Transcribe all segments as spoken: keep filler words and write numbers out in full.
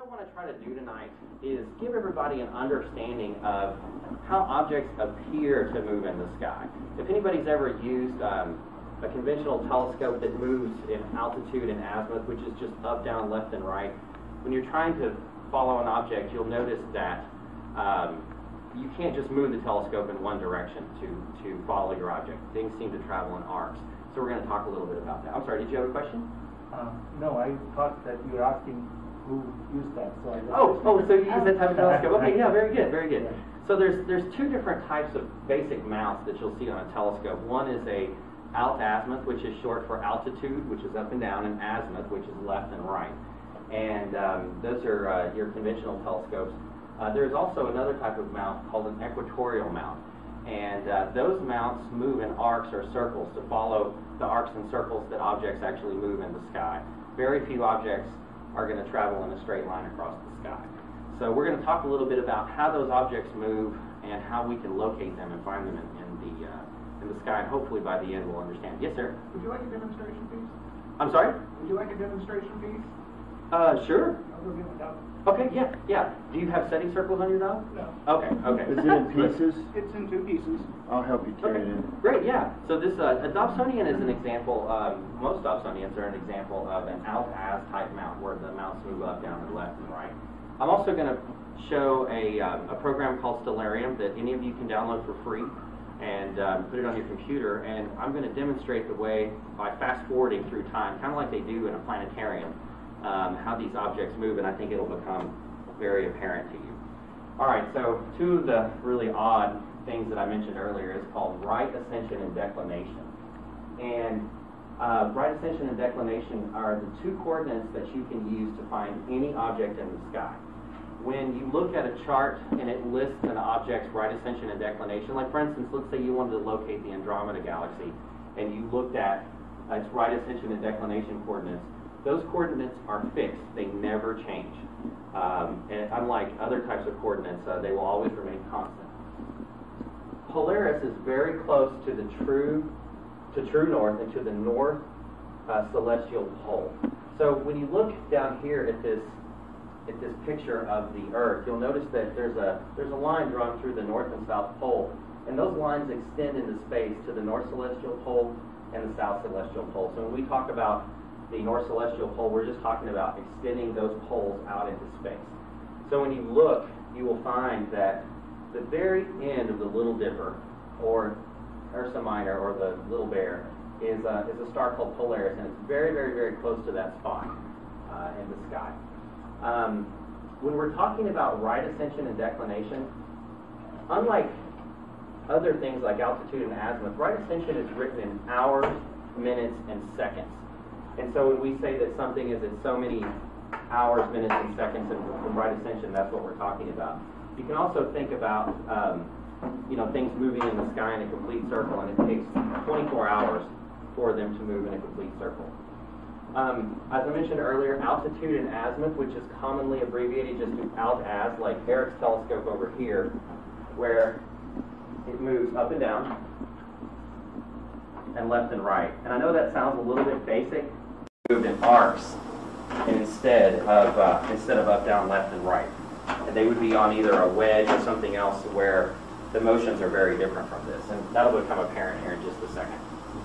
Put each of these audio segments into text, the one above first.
I want to try to do tonight is give everybody an understanding of how objects appear to move in the sky. If anybody's ever used um, a conventional telescope that moves in altitude and azimuth, which is just up, down, left, and right, when you're trying to follow an object, you'll notice that um, you can't just move the telescope in one direction to, to follow your object. Things seem to travel in arcs. So we're going to talk a little bit about that. I'm sorry, did you have a question? Uh, no, I thought that you were asking who used that. So I just oh, oh, so you use that type of telescope. Okay, yeah, very good, very good. Yeah. So there's there's two different types of basic mounts that you'll see on a telescope. One is a alt-azimuth, which is short for altitude, which is up and down, and azimuth, which is left and right. And um, those are uh, your conventional telescopes. Uh, there's also another type of mount called an equatorial mount. And uh, those mounts move in arcs or circles to follow the arcs and circles that objects actually move in the sky. Very few objects are going to travel in a straight line across the sky. So we're going to talk a little bit about how those objects move and how we can locate them and find them in, in the uh, in the sky. And hopefully by the end we'll understand. Yes, sir? Would you like a demonstration piece? I'm sorry? Would you like a demonstration piece? Uh, sure. I'll go get my dog. Okay, yeah, yeah. Do you have setting circles on your dial? No. Okay, okay. Is it in pieces? It's in two pieces. I'll help you carry Okay, it in. great, yeah. So this, uh, a Dobsonian is an example, um, most Dobsonians are an example of an alt-az type mount where the mounts move up, down, and left and right. I'm also going to show a, um, a program called Stellarium that any of you can download for free and um, put it on your computer, and I'm going to demonstrate the way by fast-forwarding through time, kind of like they do in a planetarium, um, how these objects move, and I think it'll become very apparent to you. All right, so two of the really odd things that I mentioned earlier is called right ascension and declination. And uh, right ascension and declination are the two coordinates that you can use to find any object in the sky. When you look at a chart and it lists an object's right ascension and declination, like for instance, let's say you wanted to locate the Andromeda Galaxy and you looked at uh, its right ascension and declination coordinates, those coordinates are fixed. They never change. Um, and unlike other types of coordinates, uh, they will always remain constant. Polaris is very close to the true, to true north and to the north uh, celestial pole. So when you look down here at this, at this picture of the Earth, you'll notice that there's a there's a line drawn through the north and south pole, and those lines extend into space to the north celestial pole and the south celestial pole. So when we talk about the north celestial pole, we're just talking about extending those poles out into space. So when you look, you will find that the very end of the Little Dipper, or Ursa Minor, or the Little Bear, is a, is a star called Polaris, and it's very, very, very close to that spot uh, in the sky. Um, when we're talking about right ascension and declination, unlike other things like altitude and azimuth, right ascension is written in hours, minutes, and seconds. And so when we say that something is in so many hours, minutes, and seconds in right ascension, that's what we're talking about. You can also think about um, you know, things moving in the sky in a complete circle, and it takes twenty-four hours for them to move in a complete circle. Um, as I mentioned earlier, altitude and azimuth, which is commonly abbreviated just to alt-az, like Eric's telescope over here, where it moves up and down and left and right. And I know that sounds a little bit basic, moved in arcs and instead of uh, instead of up, down, left, and right. And they would be on either a wedge or something else where the motions are very different from this. And that'll become apparent here in just a second.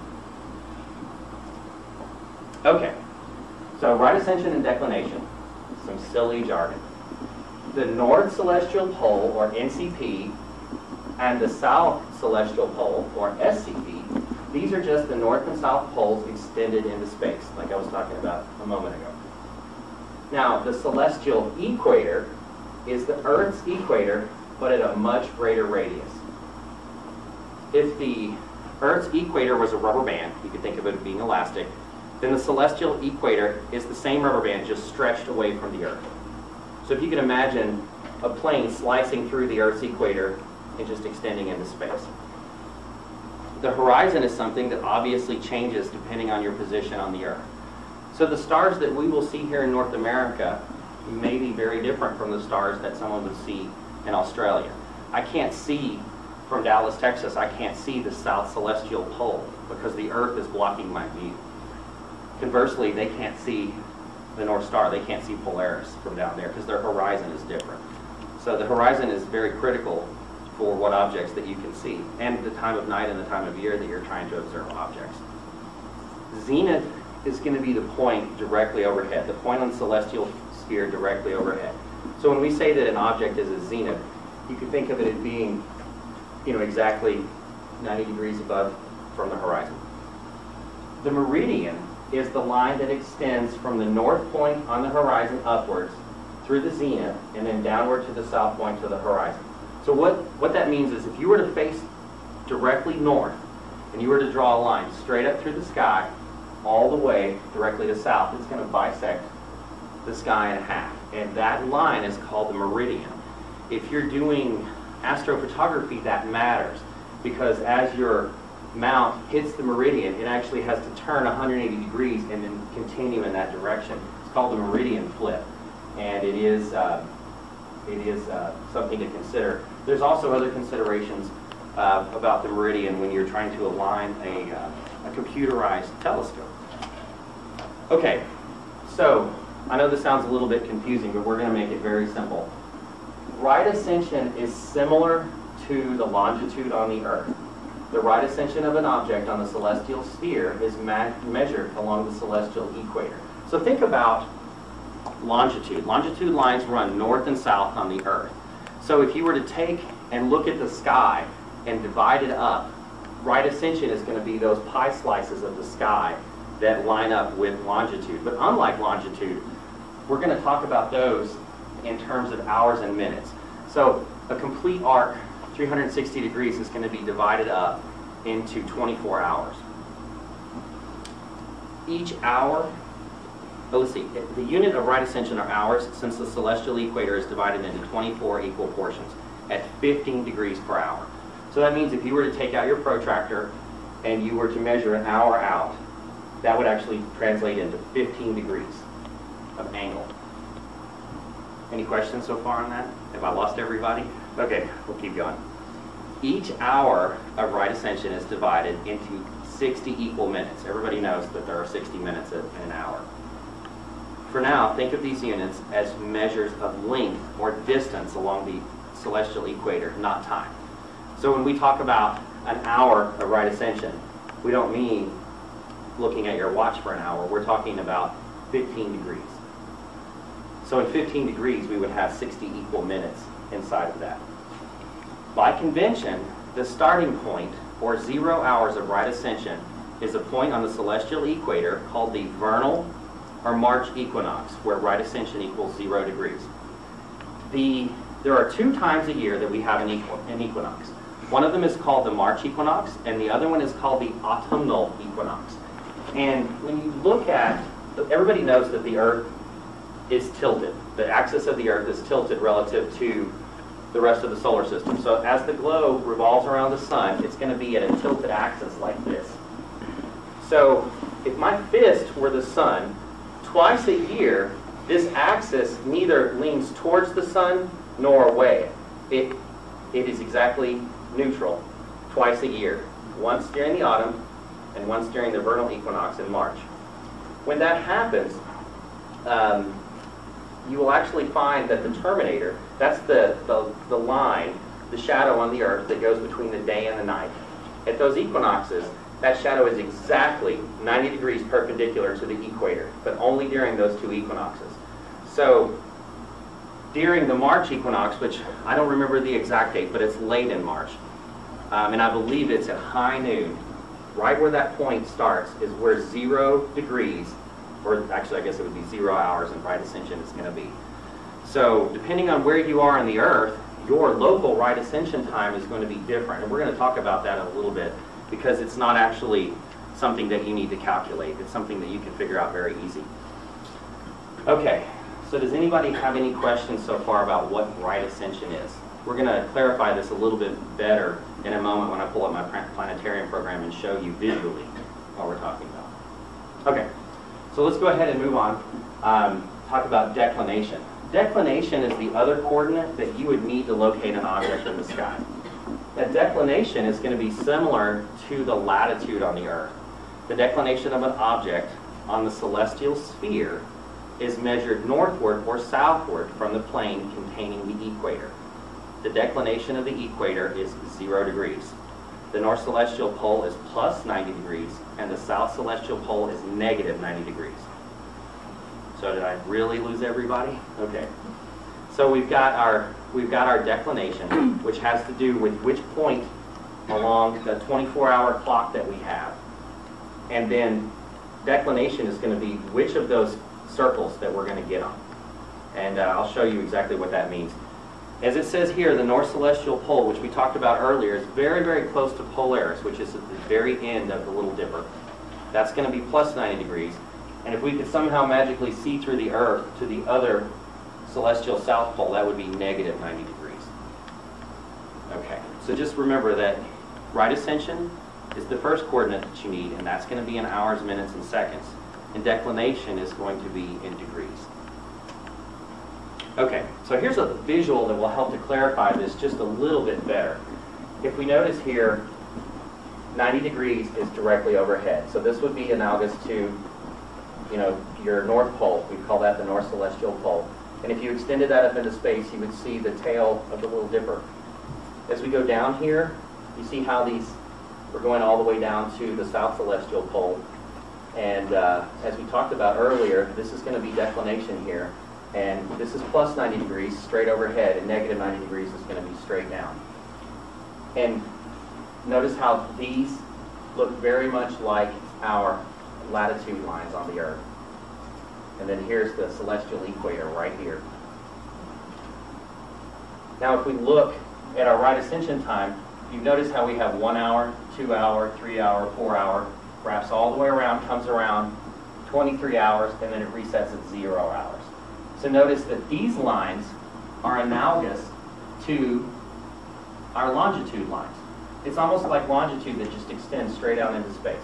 Okay, so right ascension and declination, some silly jargon. The North Celestial Pole, or N C P, and the South Celestial Pole, or S C P, these are just the north and south poles extended into space, like I was talking about a moment ago. Now, the celestial equator is the Earth's equator, but at a much greater radius. If the Earth's equator was a rubber band, you could think of it as being elastic, then the celestial equator is the same rubber band just stretched away from the Earth. So if you can imagine a plane slicing through the Earth's equator and just extending into space. The horizon is something that obviously changes depending on your position on the Earth. So the stars that we will see here in North America may be very different from the stars that someone would see in Australia. I can't see from Dallas, Texas, I can't see the South Celestial Pole because the Earth is blocking my view. Conversely, they can't see the North Star. They can't see Polaris from down there because their horizon is different. So the horizon is very critical for what objects that you can see, and the time of night and the time of year that you're trying to observe objects. Zenith is going to be the point directly overhead, the point on the celestial sphere directly overhead. So when we say that an object is a zenith, you can think of it as being, you know, exactly ninety degrees above from the horizon. The meridian is the line that extends from the north point on the horizon upwards through the zenith and then downward to the south point to the horizon. So what, what that means is if you were to face directly north and you were to draw a line straight up through the sky all the way directly to south, it's going to bisect the sky in half. And that line is called the meridian. If you're doing astrophotography, that matters because as your mount hits the meridian, it actually has to turn one hundred eighty degrees and then continue in that direction. It's called the meridian flip, and it is uh, it is uh, something to consider. There's also other considerations uh, about the meridian when you're trying to align a, uh, a computerized telescope. Okay, so I know this sounds a little bit confusing, but we're going to make it very simple. Right ascension is similar to the longitude on the Earth. The right ascension of an object on the celestial sphere is measured along the celestial equator. So think about longitude. Longitude lines run north and south on the Earth. So if you were to take and look at the sky and divide it up, right ascension is going to be those pie slices of the sky that line up with longitude. But unlike longitude, we're going to talk about those in terms of hours and minutes. So a complete arc, three hundred sixty degrees, is going to be divided up into twenty-four hours. Each hour, oh, let's see, the unit of right ascension are hours, since the celestial equator is divided into twenty-four equal portions at fifteen degrees per hour. So that means if you were to take out your protractor and you were to measure an hour out, that would actually translate into fifteen degrees of angle. Any questions so far on that? Have I lost everybody? Okay, we'll keep going. Each hour of right ascension is divided into sixty equal minutes. Everybody knows that there are sixty minutes in an hour. For now, think of these units as measures of length or distance along the celestial equator, not time. So when we talk about an hour of right ascension, we don't mean looking at your watch for an hour. We're talking about fifteen degrees. So in fifteen degrees, we would have sixty equal minutes inside of that. By convention, the starting point, or zero hours of right ascension, is a point on the celestial equator called the vernal or March equinox, where right ascension equals zero degrees. The, there are two times a year that we have an, equi an equinox. One of them is called the March equinox, and the other one is called the autumnal equinox. And when you look at, everybody knows that the Earth is tilted. The axis of the Earth is tilted relative to the rest of the solar system. So as the globe revolves around the sun, it's going to be at a tilted axis like this. So if my fist were the sun, twice a year, this axis neither leans towards the sun nor away. It, it is exactly neutral twice a year, once during the autumn and once during the vernal equinox in March. When that happens, um, you will actually find that the terminator, that's the, the, the line, the shadow on the Earth that goes between the day and the night. At those equinoxes, that shadow is exactly ninety degrees perpendicular to the equator, but only during those two equinoxes. So during the March equinox, which I don't remember the exact date, but it's late in March, um, and I believe it's at high noon, right where that point starts is where zero degrees, or actually I guess it would be zero hours in right ascension is going to be. So depending on where you are on the Earth, your local right ascension time is going to be different. And we're going to talk about that in a little bit, because it's not actually something that you need to calculate. It's something that you can figure out very easy. Okay, so does anybody have any questions so far about what right ascension is? We're going to clarify this a little bit better in a moment when I pull up my planetarium program and show you visually what we're talking about. Okay, so let's go ahead and move on. Um, talk about declination. Declination is the other coordinate that you would need to locate an object in the sky. That declination is going to be similar to the latitude on the Earth. The declination of an object on the celestial sphere is measured northward or southward from the plane containing the equator. The declination of the equator is zero degrees. The north celestial pole is plus ninety degrees, and the south celestial pole is negative ninety degrees. So did I really lose everybody? Okay. So we've got our we've got our declination, which has to do with which point along the twenty-four hour clock that we have. And then declination is going to be which of those circles that we're going to get on. And uh, I'll show you exactly what that means. As it says here, the north celestial pole, which we talked about earlier, is very, very close to Polaris, which is at the very end of the Little Dipper. That's going to be plus ninety degrees. And if we could somehow magically see through the Earth to the other celestial south pole, that would be negative ninety degrees. Okay, so just remember that right ascension is the first coordinate that you need, and that's going to be in hours, minutes, and seconds. And declination is going to be in degrees. Okay, so here's a visual that will help to clarify this just a little bit better. If we notice here, ninety degrees is directly overhead. So this would be analogous to, you know, your north pole. We call that the north celestial pole. And if you extended that up into space, you would see the tail of the Little Dipper. As we go down here, you see how these, we're going all the way down to the south celestial pole. And uh, as we talked about earlier, this is going to be declination here. And this is plus ninety degrees straight overhead, and negative ninety degrees is going to be straight down. And notice how these look very much like our latitude lines on the Earth. And then here's the celestial equator right here. Now if we look at our right ascension time, you notice how we have one hour, two hour, three hour, four hour, wraps all the way around, comes around twenty-three hours, and then it resets at zero hours. So notice that these lines are analogous to our longitude lines. It's almost like longitude that just extends straight out into space.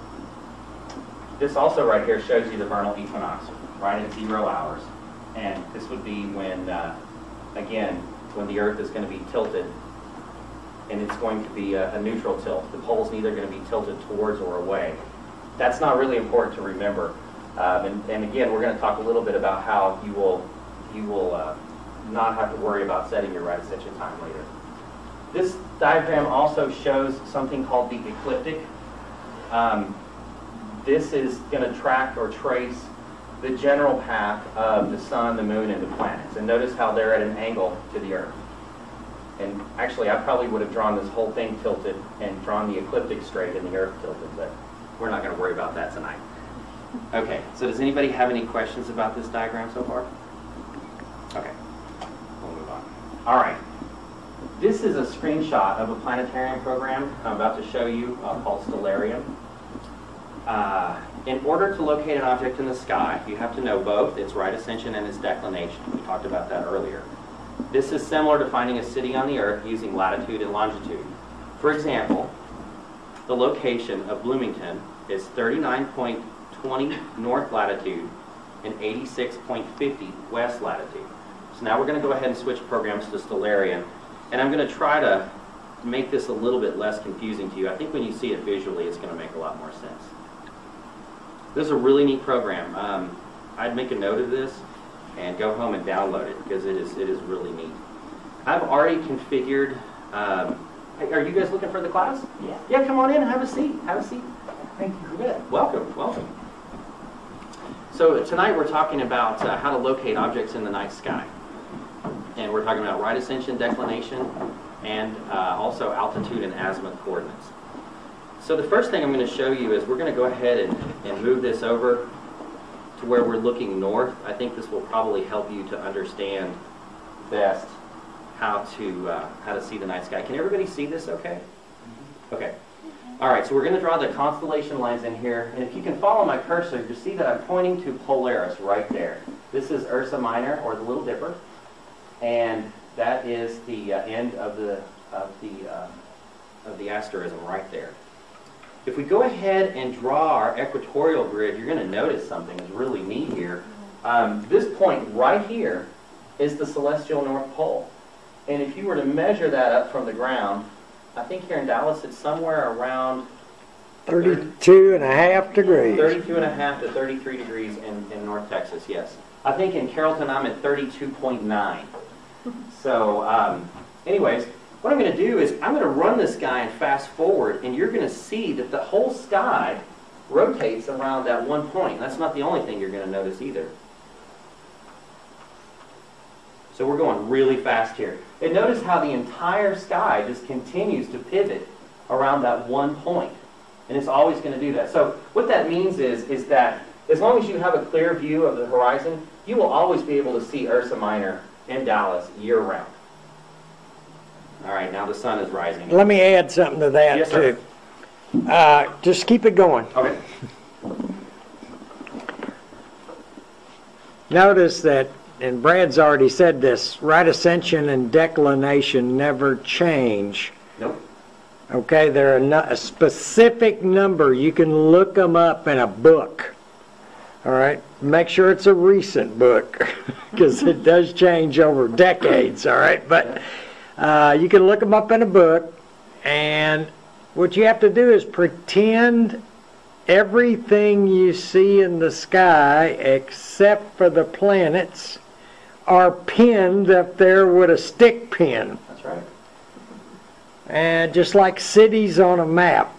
This also right here shows you the vernal equinox, right at zero hours. And this would be when, uh, again, when the Earth is going to be tilted, and it's going to be a, a neutral tilt. The pole's neither going to be tilted towards or away. That's not really important to remember. Um, and, and again, we're going to talk a little bit about how you will, you will uh, not have to worry about setting your right ascension time later. This diagram also shows something called the ecliptic. Um, this is going to track or trace the general path of the sun, the moon, and the planets. And notice how they're at an angle to the Earth. And actually, I probably would have drawn this whole thing tilted and drawn the ecliptic straight and the Earth tilted, but we're not going to worry about that tonight. Okay, so does anybody have any questions about this diagram so far? Okay, we'll move on. All right, this is a screenshot of a planetarium program I'm about to show you uh, called Stellarium. Uh, in order to locate an object in the sky, you have to know both its right ascension and its declination. We talked about that earlier. This is similar to finding a city on the Earth using latitude and longitude. For example, the location of Bloomington is thirty-nine point two zero north latitude and eighty-six point five zero west latitude. So now we're going to go ahead and switch programs to Stellarium, and I'm going to try to make this a little bit less confusing to you. I think when you see it visually, it's going to make a lot more sense. This is a really neat program. Um, I'd make a note of this and go home and download it because it is it is really neat. I've already configured. Um, are you guys looking for the class? Yeah. Yeah, come on in. Have a seat. Have a seat. Thank you. You bet. Welcome. Welcome. So tonight we're talking about uh, how to locate objects in the night sky, and we're talking about right ascension, declination, and uh, also altitude and azimuth coordinates. So the first thing I'm going to show you is we're going to go ahead and, and move this over to where we're looking north. I think this will probably help you to understand best how to uh, how to see the night sky. Can everybody see this okay? Okay. All right, so we're going to draw the constellation lines in here. And if you can follow my cursor, you see that I'm pointing to Polaris right there. This is Ursa Minor, or the Little Dipper. And that is the uh, end of the, of, the, uh, of the asterism right there. If we go ahead and draw our equatorial grid, you're going to notice something that's really neat here. Um, this point right here is the celestial North Pole. And if you were to measure that up from the ground, I think here in Dallas it's somewhere around thirty-two and a half degrees. thirty-two and a half to thirty-three degrees in, in North Texas, yes. I think in Carrollton I'm at thirty-two point nine. So, um, anyways, what I'm going to do is I'm going to run this guy and fast forward, and you're going to see that the whole sky rotates around that one point. That's not the only thing you're going to notice either. So we're going really fast here. And notice how the entire sky just continues to pivot around that one point. And it's always going to do that. So what that means is, is that as long as you have a clear view of the horizon, you will always be able to see Ursa Minor in Dallas year-round. All right, now the sun is rising. Let me add something to that, Yes, sir. too. Uh, just keep it going. Okay. Notice that, and Brad's already said this, right ascension and declination never change. Nope. Okay, they're a, nu- a specific number. You can look them up in a book. All right, make sure it's a recent book because it does change over decades. All right, but uh, you can look them up in a book, and what you have to do is pretend everything you see in the sky except for the planets are pinned up there with a stick pin. That's right. And just like cities on a map.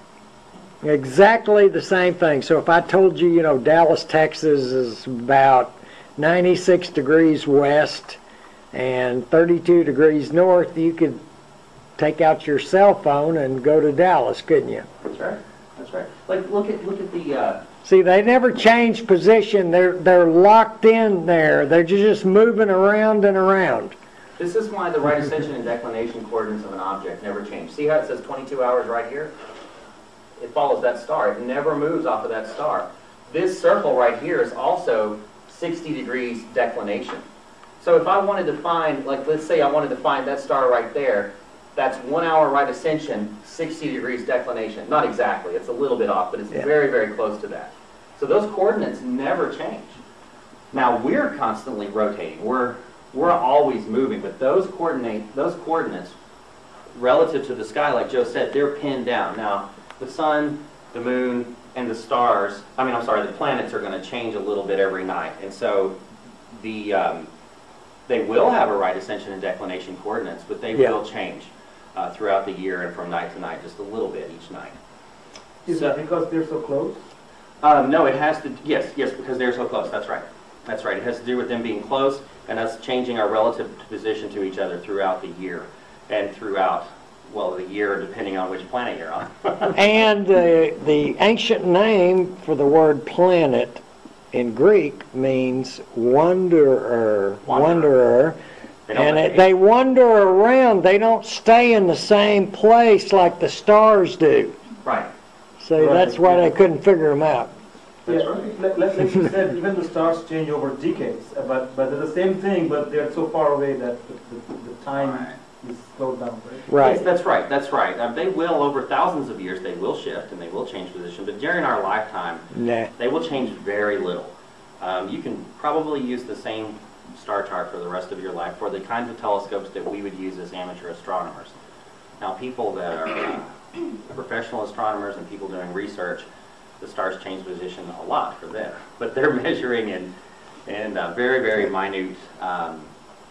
Exactly the same thing. So if I told you, you know, Dallas, Texas is about ninety-six degrees west and thirty-two degrees north, you could take out your cell phone and go to Dallas, couldn't you? That's right. That's right. Like, look at look at the. Uh, See, they never change position. They're they're locked in there. They're just moving around and around. this is why the right ascension and declination coordinates of an object never change. See how it says twenty-two hours right here? It follows that star. It never moves off of that star. This circle right here is also sixty degrees declination. So if I wanted to find, like let's say I wanted to find that star right there, that's one hour right ascension, sixty degrees declination. Not exactly, it's a little bit off, but it's Yeah. very, very close to that. So those coordinates never change. Now we're constantly rotating. We're, we're always moving, but those coordinate, those coordinates relative to the sky, like Joe said, they're pinned down. Now, the sun, the moon, and the stars, I mean, I'm sorry, the planets are going to change a little bit every night. And so the um, they will have a right ascension and declination coordinates, but they Yeah. will change uh, throughout the year and from night to night, just a little bit each night. Is So- that because they're so close? Um, no, it has to, yes, yes, because they're so close, that's right. That's right, it has to do with them being close and us changing our relative position to each other throughout the year and throughout, well, the year depending on which planet you're on. And uh, the ancient name for the word planet in Greek means wanderer, Wanderer. wanderer. They don't And behave. it, they wander around. They don't stay in the same place like the stars do. Right, So Right. that's why they couldn't figure them out. That's Yeah, right. like, like like you said, even the stars change over decades, uh, but, but they're the same thing, but they're so far away that the, the, the time is slowed down, right? Right. Yes, that's right, that's right. Um, they will, over thousands of years, they will shift and they will change position, but during our lifetime, Nah. they will change very little. Um, you can probably use the same star chart for the rest of your life for the kinds of telescopes that we would use as amateur astronomers. Now, people that are uh, professional astronomers and people doing research, the stars change position a lot for them, but they're measuring in, in uh, very, very minute um,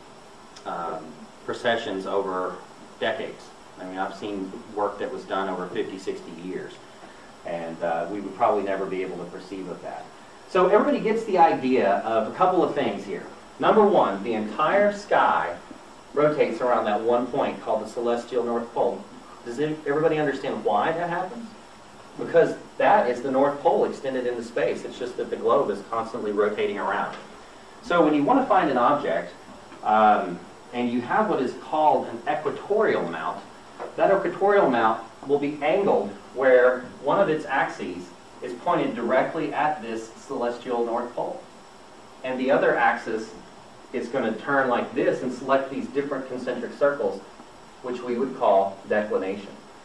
um, processions over decades. I mean, I've seen work that was done over fifty, sixty years, and uh, we would probably never be able to perceive of that. So everybody gets the idea of a couple of things here. Number one, the entire sky rotates around that one point called the celestial North Pole. Does it, everybody understand why that happens? Because that is the North Pole extended into space. It's just that the globe is constantly rotating around. So when you want to find an object, um, and you have what is called an equatorial mount, that equatorial mount will be angled where one of its axes is pointed directly at this celestial North Pole. And the other axis is going to turn like this and select these different concentric circles, which we would call declination.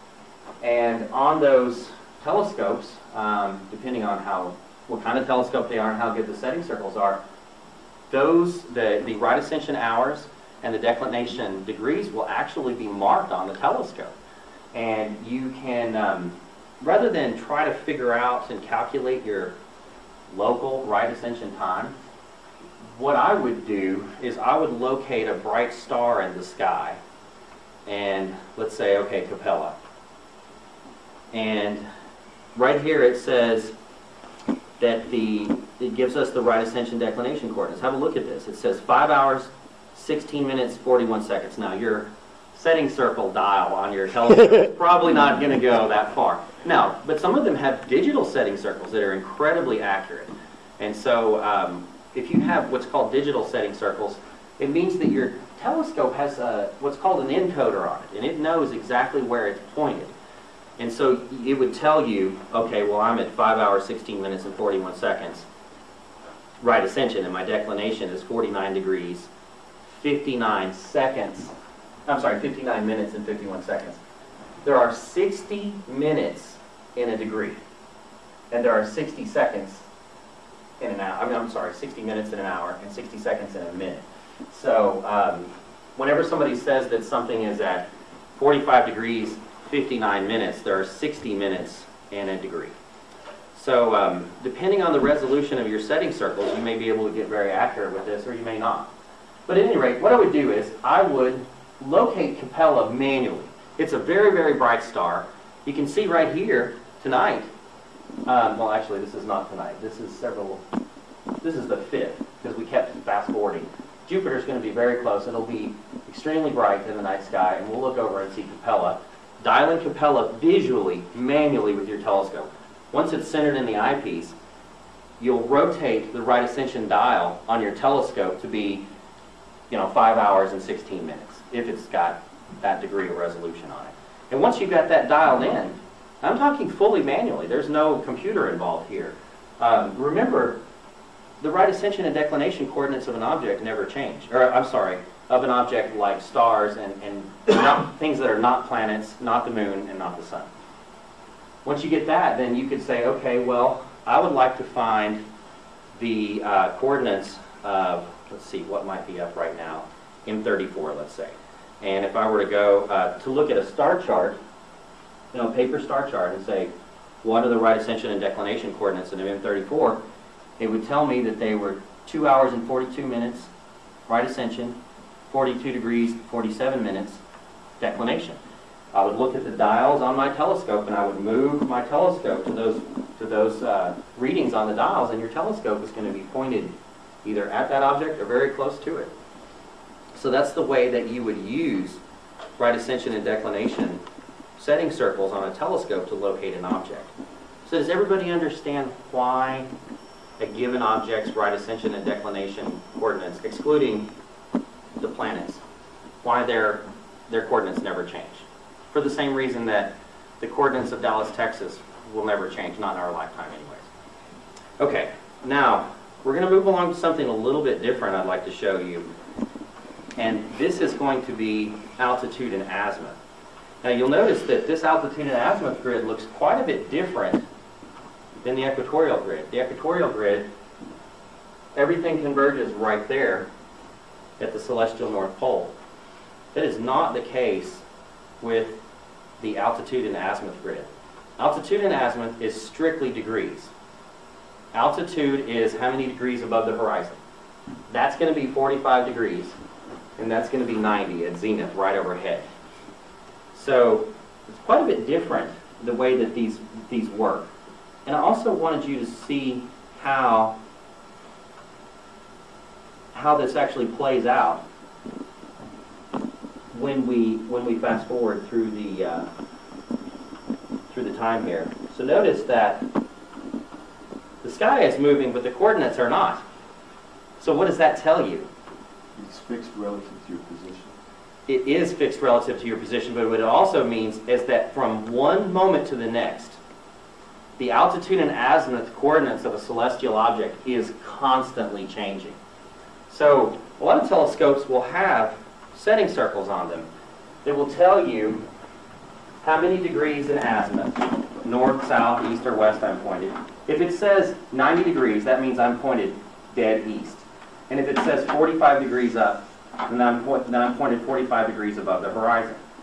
And on those telescopes, um, depending on how what kind of telescope they are and how good the setting circles are, those the, the right ascension hours and the declination degrees will actually be marked on the telescope. And you can um, rather than try to figure out and calculate your local right ascension time, what I would do is I would locate a bright star in the sky, and let's say, okay, Capella. And right here it says that the, it gives us the right ascension declination coordinates. Have a look at this. It says five hours, sixteen minutes, forty-one seconds. Now your setting circle dial on your telescope is probably not going to go that far. No, but some of them have digital setting circles that are incredibly accurate. And so um, if you have what's called digital setting circles, it means that your telescope has a, what's called an encoder on it, and it knows exactly where it's pointed. And so it would tell you, okay, well, I'm at five hours, sixteen minutes, and forty-one seconds, right ascension, and my declination is forty-nine degrees, fifty-nine seconds. I'm sorry, fifty-nine minutes and fifty-one seconds. There are sixty minutes in a degree, and there are sixty seconds in an hour. I mean, I'm sorry, sixty minutes in an hour, and sixty seconds in a minute. So um, whenever somebody says that something is at forty-five degrees, fifty-nine minutes, there are sixty minutes in a degree. So um, depending on the resolution of your setting circles, you may be able to get very accurate with this, or you may not. But at any rate, what I would do is I would locate Capella manually. It's a very, very bright star. You can see right here tonight, um, well actually this is not tonight, this is several, this is the fifth, because we kept fast forwarding. Jupiter's going to be very close. It'll be extremely bright in the night sky, and we'll look over and see Capella. Dial in Capella visually, manually with your telescope. Once it's centered in the eyepiece, you'll rotate the right ascension dial on your telescope to be, you know, five hours and sixteen minutes, if it's got that degree of resolution on it. And once you've got that dialed in, I'm talking fully manually. There's no computer involved here. Um, remember, the right ascension and declination coordinates of an object never change. Or, I'm sorry, of an object like stars and, and not, things that are not planets, not the moon, and not the sun. Once you get that, then you could say, okay, well, I would like to find the uh, coordinates of, let's see, what might be up right now, M thirty-four, let's say. And if I were to go uh, to look at a star chart, you know, paper star chart, and say, what are the right ascension and declination coordinates of M thirty-four, it would tell me that they were two hours and forty-two minutes, right ascension, forty-two degrees, forty-seven minutes, declination. I would look at the dials on my telescope, and I would move my telescope to those, to those uh, readings on the dials, and your telescope is going to be pointed either at that object or very close to it. So that's the way that you would use right ascension and declination setting circles on a telescope to locate an object. So does everybody understand why a given object's right ascension and declination coordinates, excluding the planets, why their, their coordinates never change? For the same reason that the coordinates of Dallas, Texas will never change, not in our lifetime anyways. Okay, now we're going to move along to something a little bit different I'd like to show you. And this is going to be altitude and azimuth. Now you'll notice that this altitude and azimuth grid looks quite a bit different than the equatorial grid. The equatorial grid, everything converges right there at the celestial North Pole. That is not the case with the altitude and azimuth grid. Altitude and azimuth is strictly degrees. Altitude is how many degrees above the horizon. That's going to be forty-five degrees, and that's going to be ninety at zenith right overhead. So it's quite a bit different the way that these, these work. And I also wanted you to see how, how this actually plays out when we, when we fast forward through the, uh, through the time here. So notice that the sky is moving, but the coordinates are not. So what does that tell you? It's fixed relative to your position. It is fixed relative to your position, but what it also means is that from one moment to the next, the altitude and azimuth coordinates of a celestial object is constantly changing. So a lot of telescopes will have setting circles on them that will tell you how many degrees in azimuth, north, south, east, or west I'm pointed. If it says ninety degrees, that means I'm pointed dead east. And if it says forty-five degrees up, then I'm, then I'm pointed forty-five degrees above the horizon.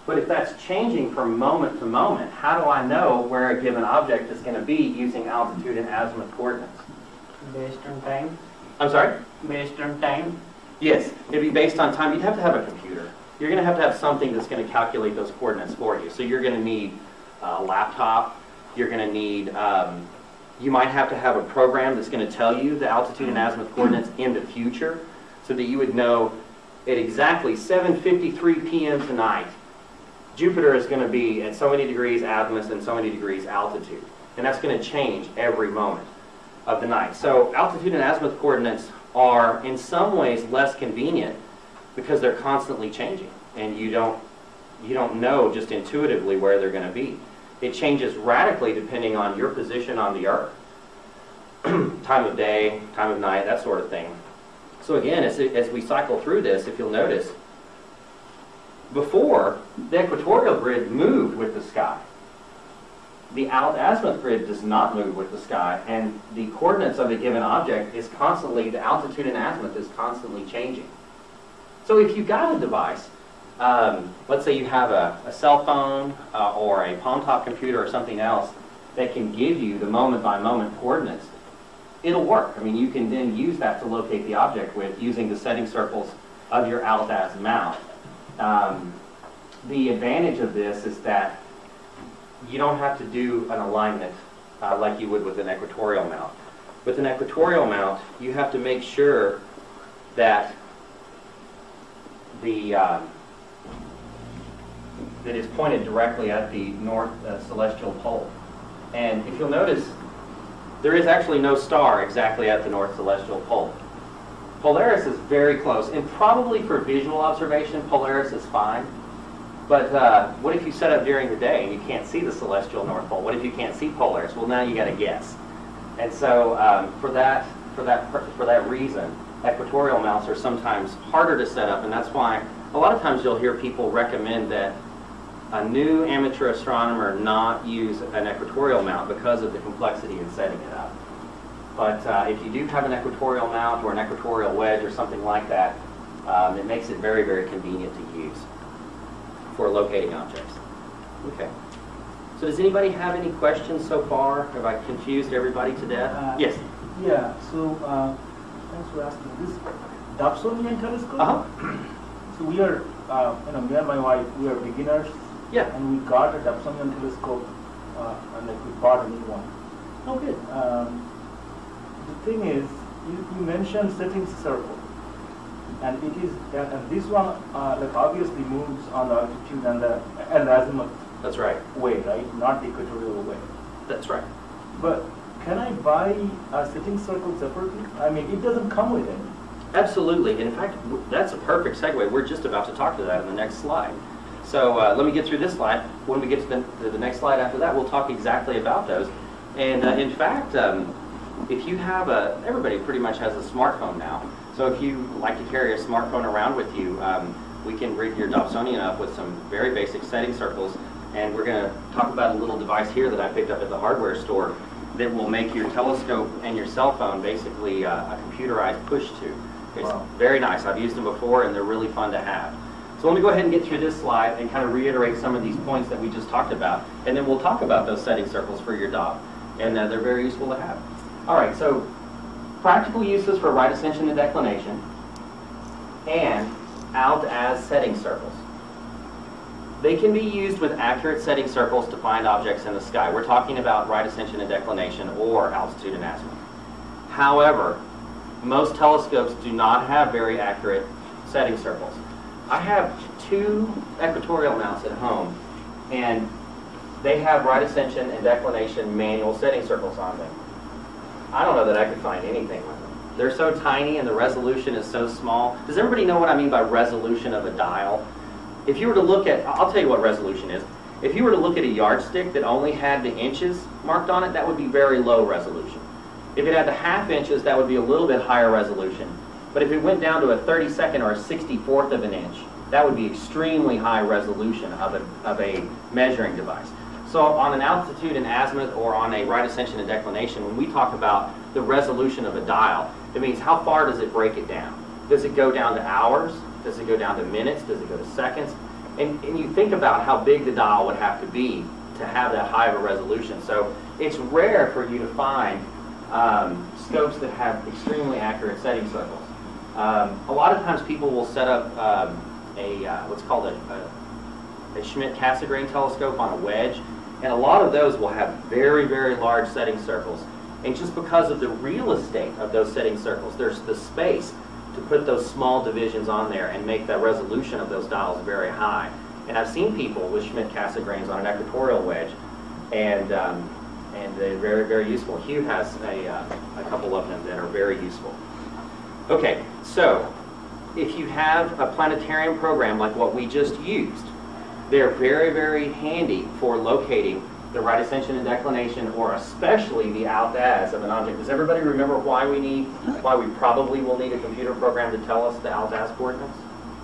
But if that's changing from moment to moment, how do I know where a given object is going to be using altitude and azimuth coordinates? Based on time? I'm sorry? Based on time? Yes, it'd be based on time. You'd have to have a computer. You're going to have to have something that's going to calculate those coordinates for you. So you're going to need a laptop. You're going to need, um, you might have to have a program that's going to tell you the altitude and azimuth coordinates in the future so that you would know at exactly seven fifty-three p m tonight, Jupiter is going to be at so many degrees azimuth and so many degrees altitude. And that's going to change every moment of the night. So altitude and azimuth coordinates are in some ways less convenient because they're constantly changing and you don't, you don't know just intuitively where they're going to be. It changes radically depending on your position on the Earth. Time of day, time of night, that sort of thing. So again, as, as we cycle through this, if you'll notice, before, the equatorial grid moved with the sky. The alt-azimuth grid does not move with the sky, and the coordinates of a given object is constantly, the altitude and azimuth is constantly changing. So if you've got a device, um, let's say you have a, a cell phone uh, or a palm-top computer or something else that can give you the moment-by-moment coordinates, it'll work. I mean, you can then use that to locate the object with using the setting circles of your alt-az mount. Um, the advantage of this is that you don't have to do an alignment uh, like you would with an equatorial mount. With an equatorial mount, you have to make sure that the um, that is pointed directly at the north uh, celestial pole. And if you'll notice, there is actually no star exactly at the north celestial pole. Polaris is very close, and probably for visual observation, Polaris is fine. But uh, what if you set up during the day and you can't see the celestial North Pole? What if you can't see Polaris? Well, now you got to guess. And so um, for that, for that, for that reason, equatorial mounts are sometimes harder to set up, and that's why a lot of times you'll hear people recommend that a new amateur astronomer not use an equatorial mount because of the complexity in setting it up. But uh, if you do have an equatorial mount or an equatorial wedge or something like that, um, it makes it very, very convenient to use for locating objects. Okay. So does anybody have any questions so far? Have I confused everybody to death? Uh, Yes. Yeah, so uh, thanks for asking. This Dobsonian telescope, Uh-huh. so we are, uh, you know, me and my wife, we are beginners, Yeah. and we got a Dobsonian telescope, uh, and like we bought a new one. Oh, good. Um, the thing is, you, you mentioned setting circle, and it is, and, and this one, uh, like obviously moves on the altitude and the and the azimuth That's right. way, right? Not the equatorial way. That's right. But can I buy a setting circle separately? I mean, it doesn't come with it. Absolutely. In fact, w- that's a perfect segue. We're just about to talk to that in the next slide. So uh, let me get through this slide. When we get to the, to the next slide after that, we'll talk exactly about those. And uh, in fact, um, if you have a, everybody pretty much has a smartphone now. So if you like to carry a smartphone around with you, um, we can rig your Dobsonian up with some very basic setting circles. And we're going to talk about a little device here that I picked up at the hardware store that will make your telescope and your cell phone basically uh, a computerized push tube. It's Wow. very nice. I've used them before and they're really fun to have. So let me go ahead and get through this slide and kind of reiterate some of these points that we just talked about. And then we'll talk about those setting circles for your Dob. And uh, they're very useful to have. All right, so practical uses for right ascension and declination and alt-az setting circles. They can be used with accurate setting circles to find objects in the sky. We're talking about right ascension and declination or altitude and azimuth. However, most telescopes do not have very accurate setting circles. I have two equatorial mounts at home, and they have right ascension and declination manual setting circles on them. I don't know that I could find anything with them. They're so tiny and the resolution is so small. Does everybody know what I mean by resolution of a dial? If you were to look at, I'll tell you what resolution is. If you were to look at a yardstick that only had the inches marked on it, that would be very low resolution. If it had the half inches, that would be a little bit higher resolution. But if it went down to a thirty-second or a sixty-fourth of an inch, that would be extremely high resolution of a, of a measuring device. So on an altitude and azimuth or on a right ascension and declination, when we talk about the resolution of a dial, it means how far does it break it down? Does it go down to hours? Does it go down to minutes? Does it go to seconds? And, and you think about how big the dial would have to be to have that high of a resolution. So it's rare for you to find um, scopes that have extremely accurate setting circles. Um, a lot of times people will set up um, a uh, what's called a, a, a Schmidt-Cassegrain telescope on a wedge, and a lot of those will have very, very large setting circles. And just because of the real estate of those setting circles, there's the space to put those small divisions on there and make the resolution of those dials very high. And I've seen people with Schmidt-Cassegrains on an equatorial wedge, and um, and they're very, very useful. Hugh has a, uh, a couple of them that are very useful. Okay, so if you have a planetarium program like what we just used, they're very, very handy for locating the right ascension and declination, or especially the alt-az of an object. Does everybody remember why we need, why we probably will need a computer program to tell us the alt-az coordinates?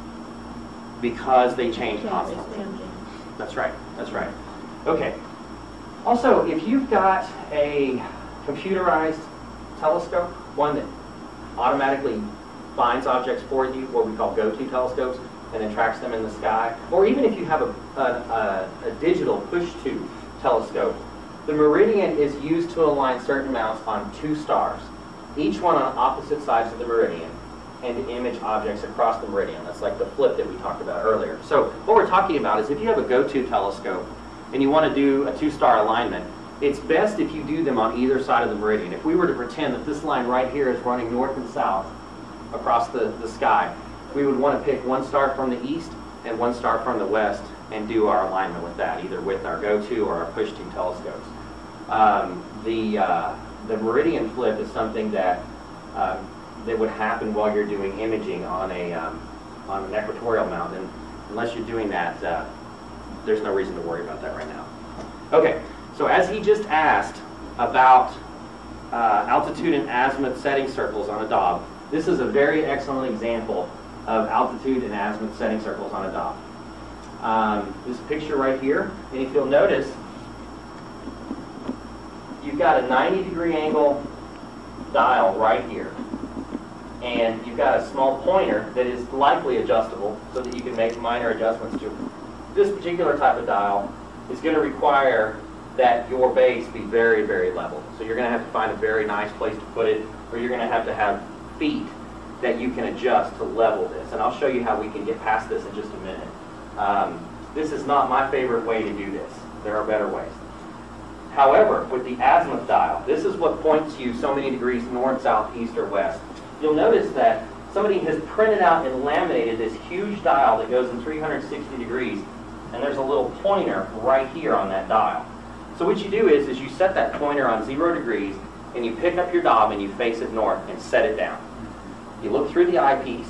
Because they change constantly. That's right, that's right. Okay. Also, if you've got a computerized telescope, one that automatically finds objects for you, what we call go-to telescopes, and then tracks them in the sky, or even if you have a, a, a, a digital push-to telescope, the meridian is used to align certain mounts on two stars, each one on opposite sides of the meridian, and to image objects across the meridian. That's like the flip that we talked about earlier. So what we're talking about is if you have a go-to telescope and you want to do a two-star alignment, it's best if you do them on either side of the meridian. If we were to pretend that this line right here is running north and south across the, the sky, we would want to pick one star from the east and one star from the west and do our alignment with that, either with our go-to or our push-to telescopes. Um, the, uh, the meridian flip is something that uh, that would happen while you're doing imaging on a um, on an equatorial mount, and unless you're doing that, uh, there's no reason to worry about that right now. Okay, so as he just asked about uh, altitude and azimuth setting circles on a Dob, this is a very excellent example of altitude and azimuth setting circles on a Dob. Um, this picture right here, and if you'll notice, you've got a ninety degree angle dial right here. And you've got a small pointer that is likely adjustable so that you can make minor adjustments to it. This particular type of dial is going to require that your base be very, very level. So you're going to have to find a very nice place to put it, or you're going to have to have feet that you can adjust to level this. And I'll show you how we can get past this in just a minute. Um, this is not my favorite way to do this. There are better ways. However, with the azimuth dial, this is what points you so many degrees north, south, east, or west. You'll notice that somebody has printed out and laminated this huge dial that goes in three hundred sixty degrees, and there's a little pointer right here on that dial. So what you do is, is you set that pointer on zero degrees, and you pick up your Dob and you face it north and set it down. You look through the eyepiece,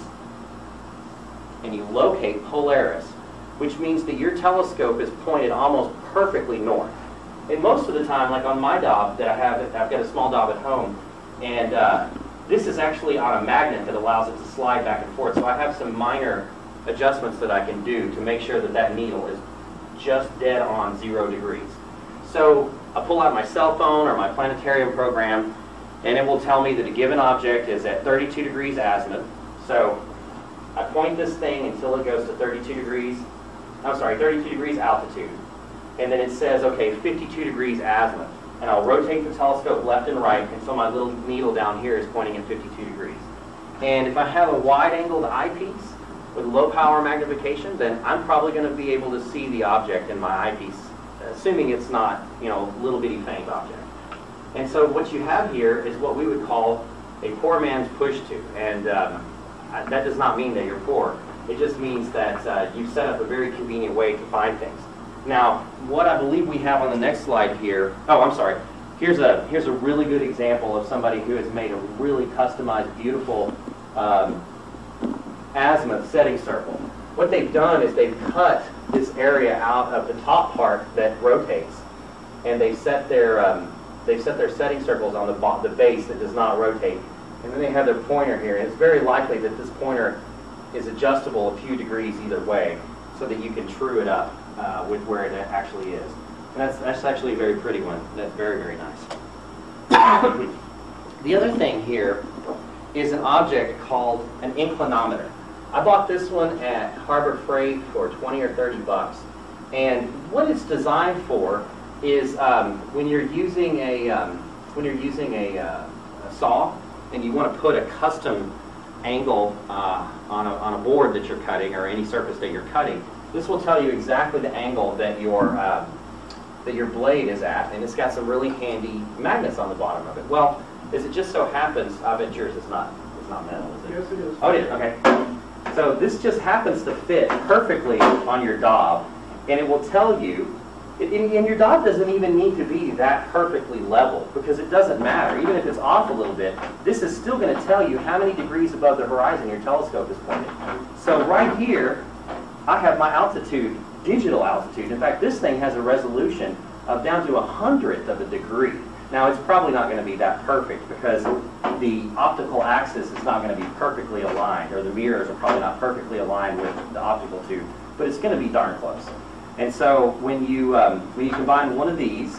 and you locate Polaris, which means that your telescope is pointed almost perfectly north. And most of the time, like on my Dob that I have, I've got a small Dob at home, and uh, this is actually on a magnet that allows it to slide back and forth. So I have some minor adjustments that I can do to make sure that that needle is just dead on zero degrees. So I pull out my cell phone or my planetarium program, and it will tell me that a given object is at thirty-two degrees azimuth. So I point this thing until it goes to thirty-two degrees, I'm sorry, thirty-two degrees altitude. And then it says, okay, fifty-two degrees azimuth. And I'll rotate the telescope left and right until my little needle down here is pointing at fifty-two degrees. And if I have a wide-angled eyepiece with low power magnification, then I'm probably going to be able to see the object in my eyepiece, assuming it's not, you know, little bitty faint object. And so what you have here is what we would call a poor man's push-to. And um, that does not mean that you're poor. It just means that uh, you've set up a very convenient way to find things. Now, what I believe we have on the next slide here, oh, I'm sorry. Here's a, here's a really good example of somebody who has made a really customized, beautiful um, azimuth setting circle. What they've done is they've cut this area out of the top part that rotates, and they set their um, they've set their setting circles on the the base that does not rotate, and then they have their pointer here. And it's very likely that this pointer is adjustable a few degrees either way, so that you can true it up uh, with where it actually is. And that's that's actually a very pretty one. That's very very nice. The other thing here is an object called an inclinometer. I bought this one at Harbor Freight for twenty or thirty bucks. And what it's designed for is um, when you're using a um, when you're using a, uh, a saw and you want to put a custom angle uh, on, a, on a board that you're cutting or any surface that you're cutting, this will tell you exactly the angle that your uh, that your blade is at, and it's got some really handy magnets on the bottom of it. Well, as it just so happens, I bet yours is not it's not metal, is it? Yes, it is. Oh, it is. Okay. So this just happens to fit perfectly on your Dob, and it will tell you. And and your Dob doesn't even need to be that perfectly level because it doesn't matter. Even if it's off a little bit, this is still going to tell you how many degrees above the horizon your telescope is pointed. So right here, I have my altitude, digital altitude. In fact, this thing has a resolution of down to a hundredth of a degree. Now, it's probably not going to be that perfect because the optical axis is not going to be perfectly aligned, or the mirrors are probably not perfectly aligned with the optical tube, but it's going to be darn close. And so when you um, when you combine one of these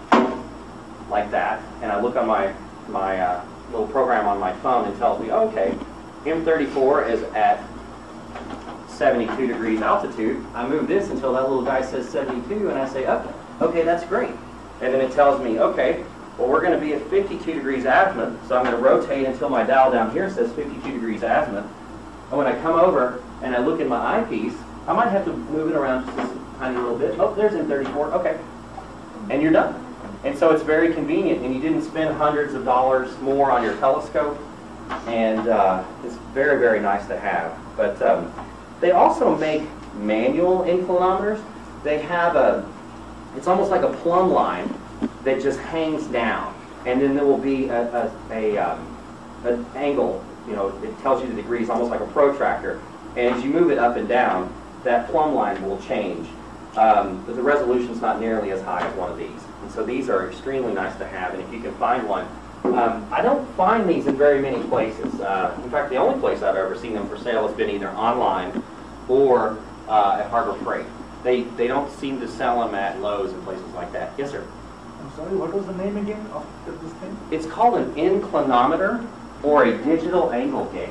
like that, and I look on my my uh, little program on my phone and tells me, okay, M thirty-four is at seventy-two degrees altitude. I move this until that little guy says seventy-two, and I say, okay, okay, that's great. And then it tells me, okay, well, we're going to be at fifty-two degrees azimuth, so I'm going to rotate until my dial down here says fifty-two degrees azimuth. And when I come over and I look at my eyepiece, I might have to move it around just a tiny little bit. Oh, there's M thirty-four. Okay. And you're done. And so it's very convenient, and you didn't spend hundreds of dollars more on your telescope, and uh, it's very, very nice to have. But um, they also make manual inclinometers. They have a, it's almost like a plumb line that just hangs down, and then there will be a, a, a um, an angle, you know, it tells you the degrees, almost like a protractor. And as you move it up and down, that plumb line will change. Um, but the resolution's not nearly as high as one of these. And so these are extremely nice to have, and if you can find one. Um, I don't find these in very many places. Uh, in fact, the only place I've ever seen them for sale has been either online or uh, at Harbor Freight. They, they don't seem to sell them at Lowe's and places like that. Yes, sir? I'm sorry, what was the name again of this thing? It's called an inclinometer or a digital angle gauge.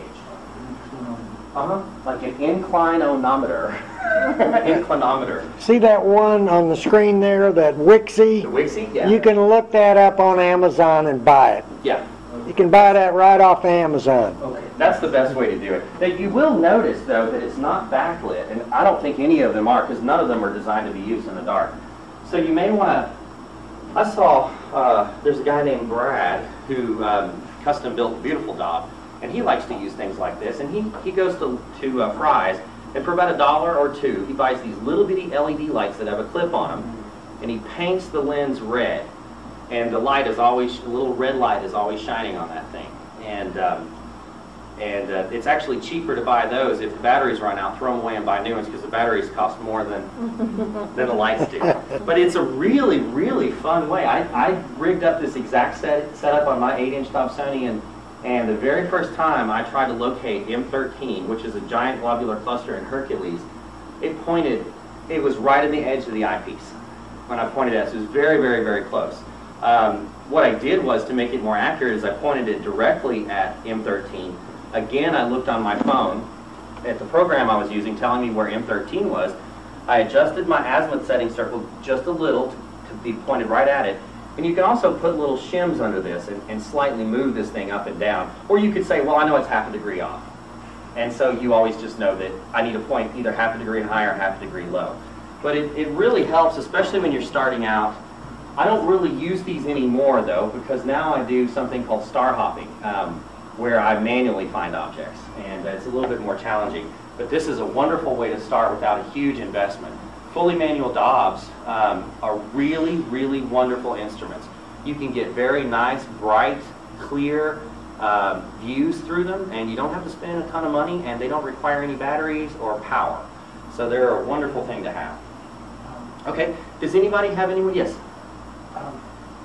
Uh-huh. Like an inclinometer. Inclinometer. See that one on the screen there, that Wixie? The Wixie? Yeah. You can look that up on Amazon and buy it. Yeah. You can buy that right off Amazon. Okay. That's the best way to do it. Now, you will notice, though, that it's not backlit, and I don't think any of them are, because none of them are designed to be used in the dark. So you may want to... I saw, uh, there's a guy named Brad who um, custom built a beautiful Dob, and he likes to use things like this, and he, he goes to, to uh, Fry's, and for about a dollar or two, he buys these little bitty L E D lights that have a clip on them, and he paints the lens red, and the light is always, the little red light is always shining on that thing. And um, and uh, it's actually cheaper to buy those. If the batteries run out, throw them away and buy new ones, because the batteries cost more than than the lights do. But it's a really, really fun way. I, I rigged up this exact set setup on my eight inch Dobsonian, and the very first time I tried to locate M thirteen, which is a giant globular cluster in Hercules, it pointed, it was right at the edge of the eyepiece when I pointed at it. So it was very, very, very close. Um, what I did was, to make it more accurate, is I pointed it directly at M thirteen. Again, I looked on my phone at the program I was using telling me where M thirteen was. I adjusted my azimuth setting circle just a little to, to be pointed right at it. And you can also put little shims under this and, and slightly move this thing up and down. Or you could say, well, I know it's half a degree off. And so you always just know that I need to point either half a degree high or half a degree low. But it, it really helps, especially when you're starting out. I don't really use these anymore, though, because now I do something called star hopping, um, where I manually find objects. And uh, it's a little bit more challenging. But this is a wonderful way to start without a huge investment. Fully manual Dobs um, are really, really wonderful instruments. You can get very nice, bright, clear uh, views through them, and you don't have to spend a ton of money, and they don't require any batteries or power. So they're a wonderful thing to have. Okay, does anybody have any? Yes? Um,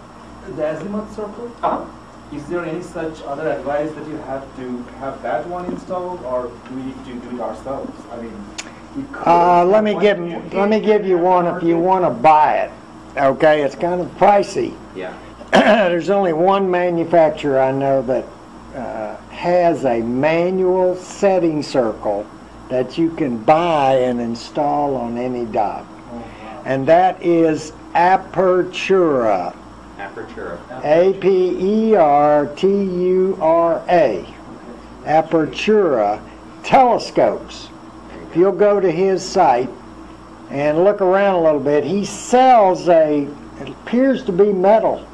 the azimuth circle? Uh-huh. Is there any such other advice that you have to have that one installed, or do we need to do it ourselves? I mean, we could- Uh, let me What give, do you let me give you one if you want to buy it. Okay, it's kind of pricey. Yeah. There's only one manufacturer I know that uh, has a manual setting circle that you can buy and install on any Dob. And that is Apertura. Apertura. A P E R T U R A. Apertura telescopes. If you'll go to his site and look around a little bit, he sells a, it appears to be metal.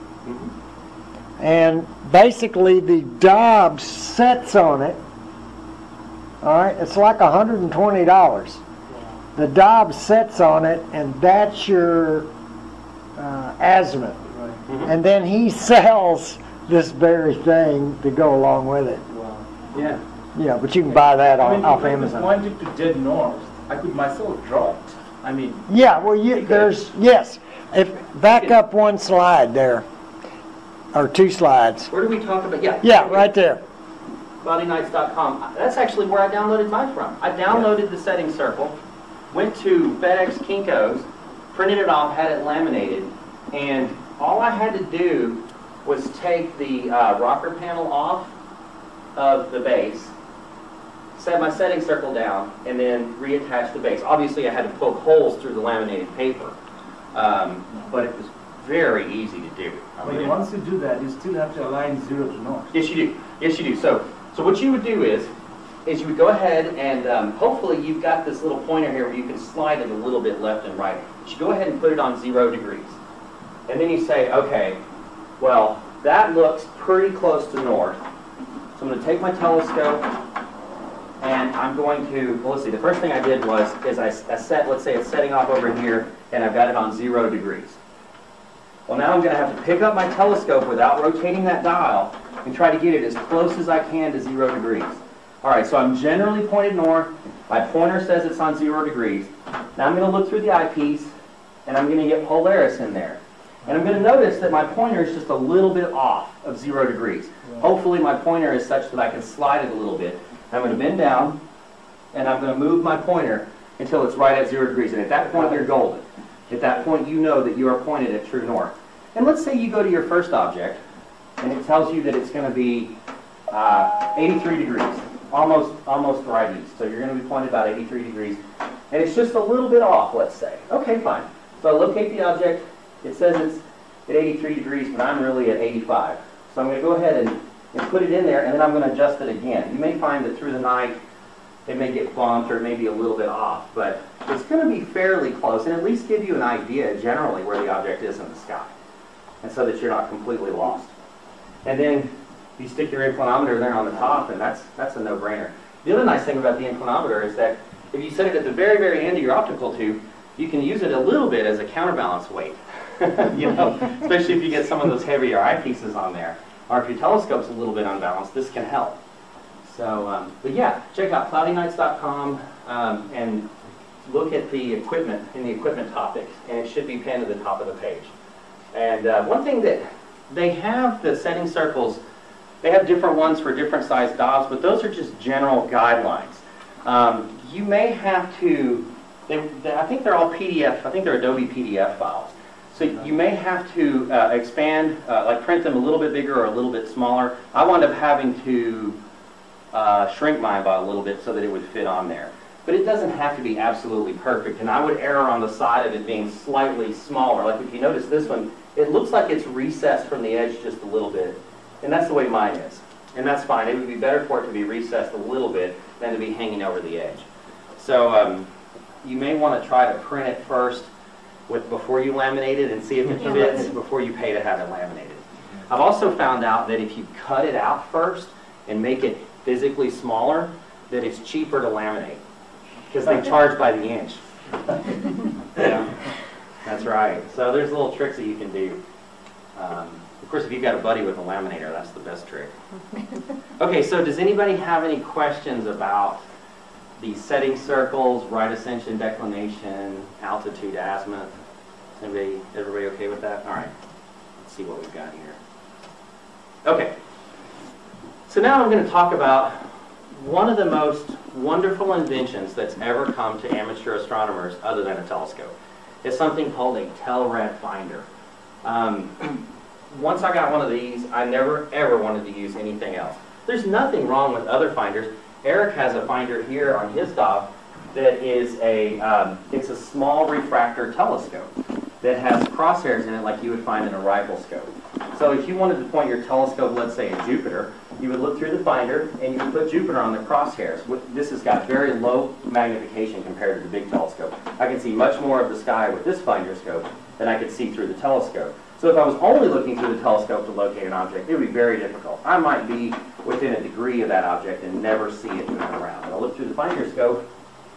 And basically the Dob sets on it. All right, it's like one hundred twenty dollars. The Dob sets on it, and that's your uh, azimuth. Right. And then he sells this very thing to go along with it. Wow. Yeah. Yeah, but you can buy that I on, mean, off if I Amazon. pointed to dead north, I could myself draw it. I mean, Yeah, well, you, there's, yes. If, back up one slide there, or two slides. Where do we talk about? Yeah. Yeah, right there. cloudy nights dot com. That's actually where I downloaded mine from. I downloaded the setting circle, went to FedEx Kinko's, printed it off, had it laminated, and all I had to do was take the uh, rocker panel off of the base, set my setting circle down, and then reattach the base. Obviously, I had to poke holes through the laminated paper, um, but it was very easy to do. I but mean, once you do that, you still have to align zero to north. Yes, you do. Yes, you do. So, so what you would do is, is you would go ahead and um, hopefully you've got this little pointer here where you can slide it a little bit left and right. You should go ahead and put it on zero degrees. And then you say, okay, well, that looks pretty close to north. So I'm going to take my telescope and I'm going to, well, let's see, the first thing I did was, is I, I set, let's say it's setting off over here and I've got it on zero degrees. Well, now I'm going to have to pick up my telescope without rotating that dial and try to get it as close as I can to zero degrees. All right, so I'm generally pointed north. My pointer says it's on zero degrees. Now I'm going to look through the eyepiece, and I'm going to get Polaris in there. And I'm going to notice that my pointer is just a little bit off of zero degrees. Hopefully my pointer is such that I can slide it a little bit. I'm going to bend down, and I'm going to move my pointer until it's right at zero degrees. And at that point, you're golden. At that point, you know that you are pointed at true north. And let's say you go to your first object, and it tells you that it's going to be uh, eighty-three degrees, almost almost right east. So you're going to be pointed about eighty-three degrees, and it's just a little bit off, let's say. Okay, fine. So I locate the object. It says it's at eighty-three degrees, but I'm really at eighty-five. So I'm going to go ahead and, and put it in there, and then I'm going to adjust it again. You may find that through the night, it may get bumped or it may be a little bit off, but it's going to be fairly close and at least give you an idea generally where the object is in the sky, and so that you're not completely lost. And then you stick your inclinometer there on the top, and that's that's a no-brainer. The other nice thing about the inclinometer is that if you set it at the very, very end of your optical tube, you can use it a little bit as a counterbalance weight. You know, especially if you get some of those heavier eyepieces on there, or if your telescope's a little bit unbalanced, this can help. So, um, but yeah, check out cloudy nights dot com um, and look at the equipment in the equipment topic, and it should be pinned to the top of the page. And uh, one thing that they have, the setting circles, they have different ones for different size Dobs, but those are just general guidelines. Um, you may have to, they, they, I think they're all P D F, I think they're Adobe P D F files. So you may have to uh, expand, uh, like print them a little bit bigger or a little bit smaller. I wound up having to uh, shrink mine by a little bit so that it would fit on there. But it doesn't have to be absolutely perfect, and I would err on the side of it being slightly smaller. Like if you notice this one, it looks like it's recessed from the edge just a little bit, and that's the way mine is. And that's fine. It would be better for it to be recessed a little bit than to be hanging over the edge. So um, you may want to try to print it first with before you laminate it and see if it fits before you pay to have it laminated. I've also found out that if you cut it out first and make it physically smaller, that it's cheaper to laminate because they charge by the inch. Yeah, that's right. So there's little tricks that you can do. Um, of course, if you've got a buddy with a laminator, that's the best trick. Okay, so does anybody have any questions about the setting circles, right ascension, declination, altitude, azimuth? Everybody, everybody okay with that? All right. Let's see what we've got here. Okay. So now I'm going to talk about one of the most wonderful inventions that's ever come to amateur astronomers other than a telescope. It's something called a Telrad finder. Um, once I got one of these, I never ever wanted to use anything else. There's nothing wrong with other finders. Eric has a finder here on his dock that is a, um, it's a small refractor telescope that has crosshairs in it like you would find in a rifle scope. So if you wanted to point your telescope, let's say at Jupiter, you would look through the finder and you would put Jupiter on the crosshairs. This has got very low magnification compared to the big telescope. I can see much more of the sky with this finder scope than I could see through the telescope. So if I was only looking through the telescope to locate an object, it would be very difficult. I might be within a degree of that object and never see it moving around. But I'll look through the finder scope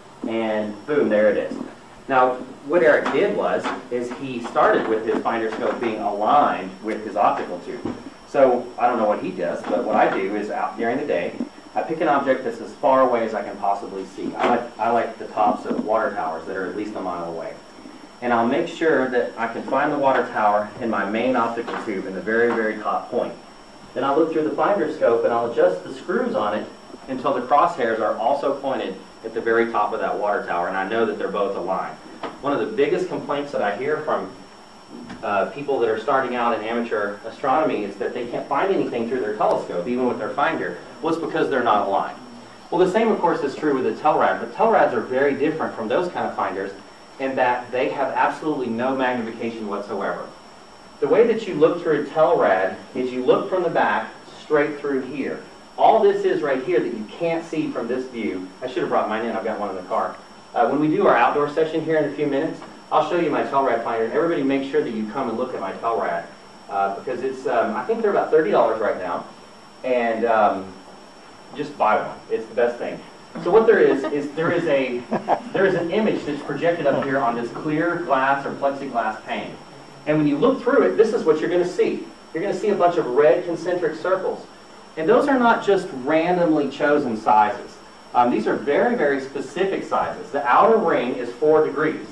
and boom, there it is. Now, what Eric did was, is he started with his finder scope being aligned with his optical tube. So, I don't know what he does, but what I do is out during the day, I pick an object that's as far away as I can possibly see. I like, I like the tops of water towers that are at least a mile away. And I'll make sure that I can find the water tower in my main optical tube in the very, very top point. Then I'll look through the finder scope and I'll adjust the screws on it until the crosshairs are also pointed at the very top of that water tower, and I know that they're both aligned. One of the biggest complaints that I hear from uh, people that are starting out in amateur astronomy is that they can't find anything through their telescope, even with their finder. Well, it's because they're not aligned. Well, the same, of course, is true with the Telrad, but Telrads are very different from those kind of finders in that they have absolutely no magnification whatsoever. The way that you look through a Telrad is you look from the back straight through here. All this is right here that you can't see from this view. I should have brought mine in. I've got one in the car. Uh, when we do our outdoor session here in a few minutes, I'll show you my Telrad finder. Everybody make sure that you come and look at my Telrad uh, because it's, um, I think they're about thirty dollars right now. And um, just buy one. It's the best thing. So what there is, is there is a, there is an image that's projected up here on this clear glass or plexiglass pane. And when you look through it, this is what you're going to see. You're going to see a bunch of red concentric circles. And those are not just randomly chosen sizes. Um, these are very, very specific sizes. The outer ring is four degrees.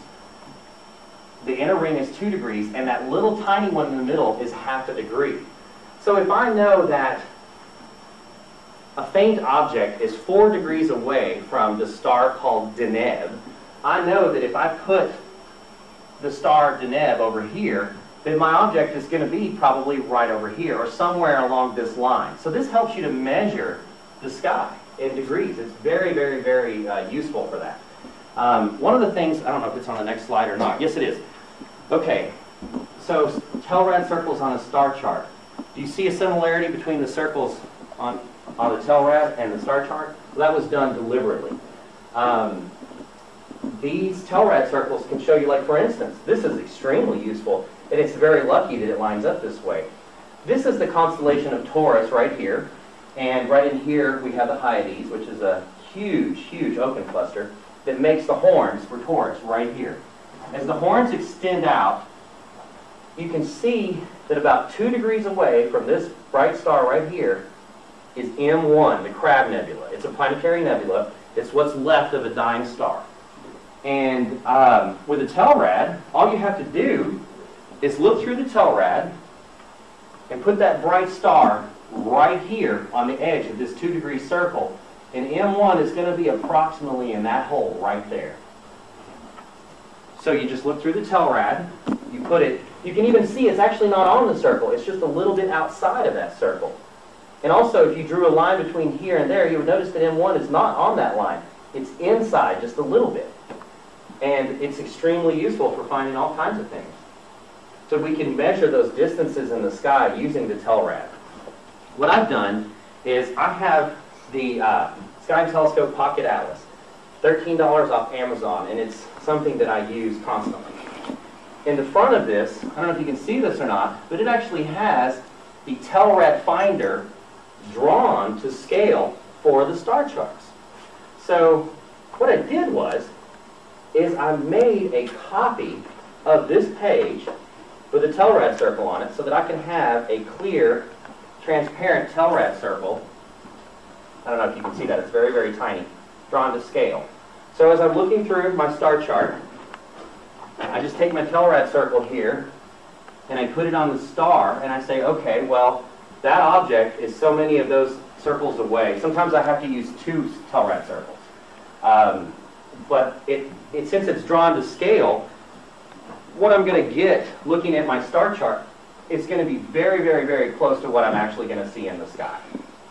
The inner ring is two degrees, and that little tiny one in the middle is half a degree. So if I know that a faint object is four degrees away from the star called Deneb, I know that if I put the star Deneb over here, then my object is going to be probably right over here or somewhere along this line. So this helps you to measure the sky in degrees. It's very, very, very uh, useful for that. Um, one of the things, I don't know if it's on the next slide or not. Yes, it is. Okay, so Telrad circles on a star chart. Do you see a similarity between the circles on, on the Telrad and the star chart? Well, that was done deliberately. Um, these Telrad circles can show you, like for instance, this is extremely useful, and it's very lucky that it lines up this way. This is the constellation of Taurus right here, and right in here we have the Hyades, which is a huge, huge open cluster that makes the horns for Taurus right here. As the horns extend out, you can see that about two degrees away from this bright star right here is M one, the Crab Nebula. It's a planetary nebula. It's what's left of a dying star. And um, with a Telrad, all you have to do is look through the Telrad and put that bright star right here on the edge of this two degree circle, and M one is going to be approximately in that hole right there. So you just look through the Telrad, you put it, you can even see it's actually not on the circle, it's just a little bit outside of that circle. And also if you drew a line between here and there, you would notice that M one is not on that line. It's inside just a little bit. And it's extremely useful for finding all kinds of things. So we can measure those distances in the sky using the Telrad. What I've done is I have the uh, Sky Telescope Pocket Atlas, thirteen dollars off Amazon, and it's something that I use constantly. In the front of this, I don't know if you can see this or not, but it actually has the Telrad finder drawn to scale for the star charts. So what I did was, is I made a copy of this page with a Telrad circle on it so that I can have a clear, transparent Telrad circle. I don't know if you can see that, it's very, very tiny, drawn to scale. So as I'm looking through my star chart, I just take my Telrad circle here and I put it on the star and I say, okay, well, that object is so many of those circles away. Sometimes I have to use two Telrad circles. Um, but it, it, since it's drawn to scale, what I'm going to get looking at my star chart is going to be very, very, very close to what I'm actually going to see in the sky. Does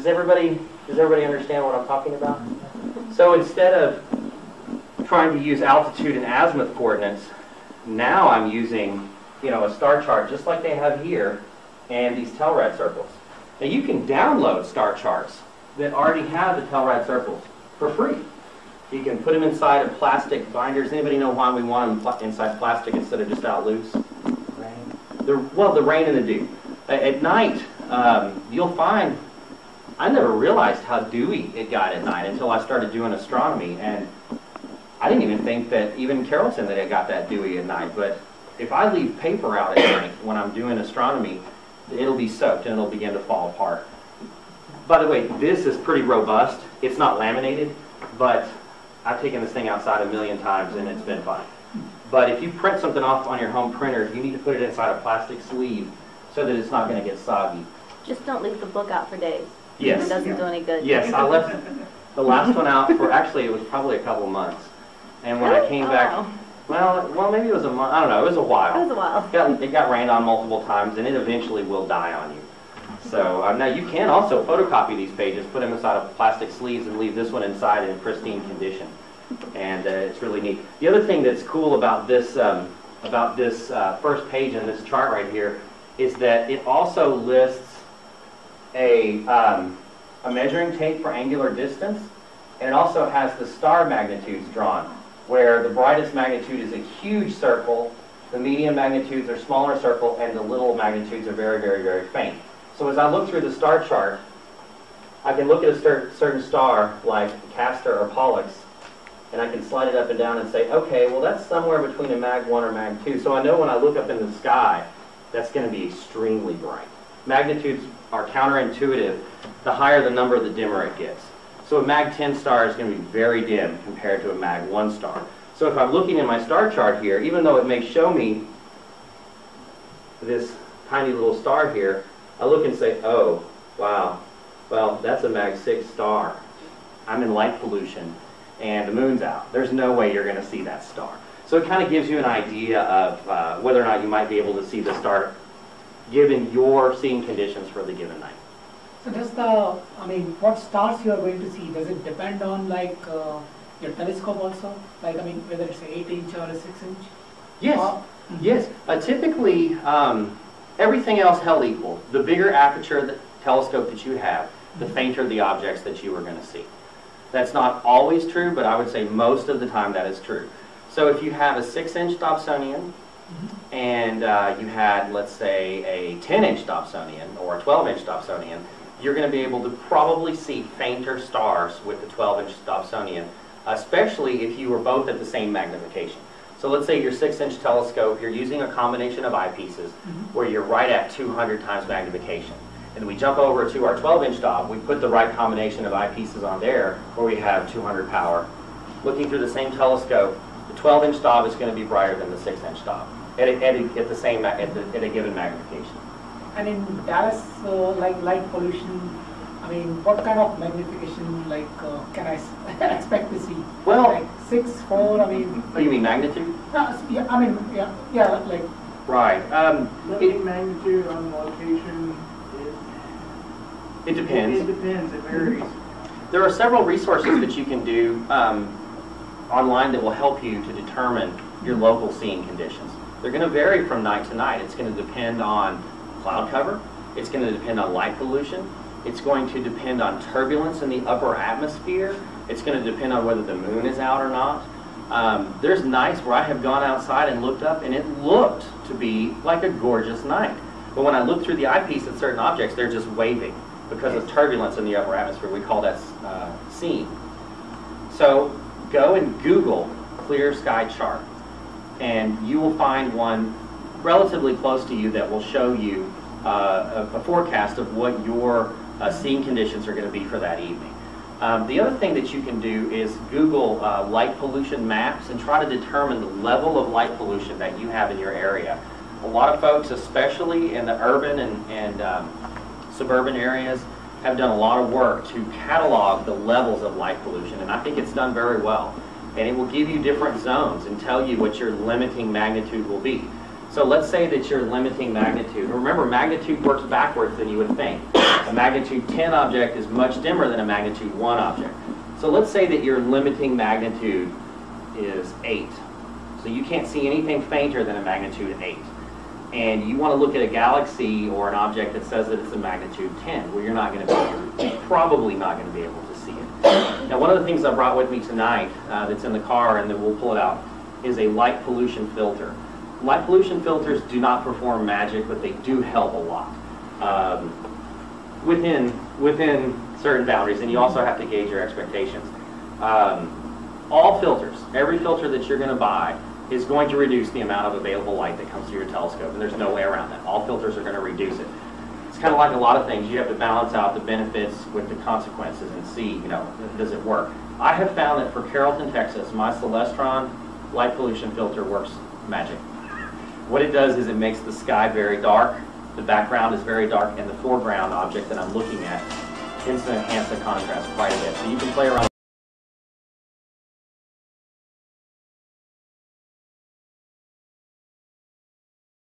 Does everybody, does everybody understand what I'm talking about? So instead of trying to use altitude and azimuth coordinates, now I'm using, you know, a star chart just like they have here and these Telrad circles. Now you can download star charts that already have the Telrad circles for free. You can put them inside of plastic binders. Anybody know why we want them pl inside plastic instead of just out loose? Rain. The, well, the rain and the dew. At, at night, um, you'll find, I never realized how dewy it got at night until I started doing astronomy. And I didn't even think that even Carrollton that it got that dewy at night. But if I leave paper out at night when I'm doing astronomy, it'll be soaked and it'll begin to fall apart. By the way, this is pretty robust. It's not laminated, but I've taken this thing outside a million times and it's been fine. But if you print something off on your home printer, you need to put it inside a plastic sleeve so that it's not going to get soggy. Just don't leave the book out for days. Yes. It doesn't do any good. Yes, I left the last one out for, actually it was probably a couple months. And when I Really? came Oh, back, wow. well, well maybe it was a month, I don't know, it was a while. It was a while. It got, it got rained on multiple times and it eventually will die on you. So uh, now you can also photocopy these pages, put them inside of plastic sleeves and leave this one inside in pristine condition. And uh, it's really neat. The other thing that's cool about this, um, about this uh, first page in this chart right here is that it also lists a, um, a measuring tape for angular distance, and it also has the star magnitudes drawn, where the brightest magnitude is a huge circle, the medium magnitudes are smaller circle, and the little magnitudes are very, very, very faint. So as I look through the star chart, I can look at a cer certain star like Castor or Pollux, and I can slide it up and down and say, okay, well that's somewhere between a mag one or mag two. So I know when I look up in the sky, that's going to be extremely bright. Magnitudes are counterintuitive. The higher the number, the dimmer it gets. So a mag ten star is going to be very dim compared to a mag one star. So if I'm looking in my star chart here, even though it may show me this tiny little star here, I look and say, oh, wow, well, that's a mag six star. I'm in light pollution and the moon's out. There's no way you're going to see that star. So it kind of gives you an idea of uh, whether or not you might be able to see the star given your seeing conditions for the given night. So does the, I mean, what stars you are going to see, does it depend on like uh, your telescope also? Like, I mean, whether it's an eight inch or a six inch? Yes, Or- yes. Uh, typically, um, everything else held equal. The bigger aperture the telescope that you have, the fainter the objects that you are going to see. That's not always true, but I would say most of the time that is true. So if you have a six inch Dobsonian, and uh, you had, let's say, a ten inch Dobsonian or a twelve inch Dobsonian, you're going to be able to probably see fainter stars with the twelve inch Dobsonian, especially if you were both at the same magnification. So let's say your six inch telescope, you're using a combination of eyepieces where you're right at two hundred times magnification. And we jump over to our twelve inch Dob, we put the right combination of eyepieces on there where we have two hundred power. Looking through the same telescope, the twelve inch Dob is going to be brighter than the six inch Dob at, a, at, a, at the same at, the, at a given magnification. And in Dallas, uh, like light pollution, I mean, what kind of magnification like uh, can I s expect to see? Well- like six, four. I mean, Oh, you mean magnitude? uh, yeah, I mean, yeah, yeah, like Right. Um, The it, magnitude on location, it it, depends. it depends, it varies. There are several resources that you can do um, online that will help you to determine your local seeing conditions. They're going to vary from night to night. It's going to depend on cloud cover. It's going to depend on light pollution. It's going to depend on turbulence in the upper atmosphere. It's going to depend on whether the moon is out or not. Um, there's nights where I have gone outside and looked up and it looked to be like a gorgeous night. But when I look through the eyepiece at certain objects, they're just waving because of turbulence in the upper atmosphere. We call that uh, seeing. So go and Google clear sky chart, and you will find one relatively close to you that will show you uh, a, a forecast of what your uh, seeing conditions are going to be for that evening. Um, the other thing that you can do is Google uh, light pollution maps and try to determine the level of light pollution that you have in your area. A lot of folks, especially in the urban and, and um, suburban areas, have done a lot of work to catalog the levels of light pollution, and I think it's done very well. And it will give you different zones and tell you what your limiting magnitude will be. So let's say that your limiting magnitude, remember magnitude works backwards than you would think. A magnitude ten object is much dimmer than a magnitude one object. So let's say that your limiting magnitude is eight. So you can't see anything fainter than a magnitude eight. And you want to look at a galaxy or an object that says that it's a magnitude ten. Well, you're not going to be able, you're probably not going to be able to see it. Now, one of the things I brought with me tonight uh, that's in the car, and then we'll pull it out, is a light pollution filter. Light pollution filters do not perform magic, but they do help a lot um, within within certain boundaries, and you also have to gauge your expectations. Um, all filters, every filter that you're going to buy, is going to reduce the amount of available light that comes through your telescope, and there's no way around that. All filters are going to reduce it. It's kind of like a lot of things. You have to balance out the benefits with the consequences and see, you know, does it work? I have found that for Carrollton, Texas, my Celestron light pollution filter works magic. What it does is it makes the sky very dark, the background is very dark, and the foreground object that I'm looking at tends to enhance the contrast quite a bit. So you can play around